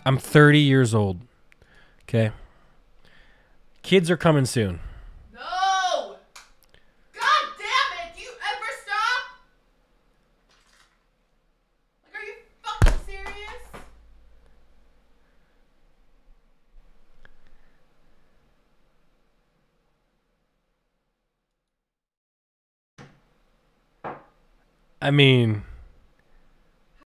I'm 30 years old. Okay. Kids are coming soon. No! God damn it! Do you ever stop? Like, are you fucking serious? I mean,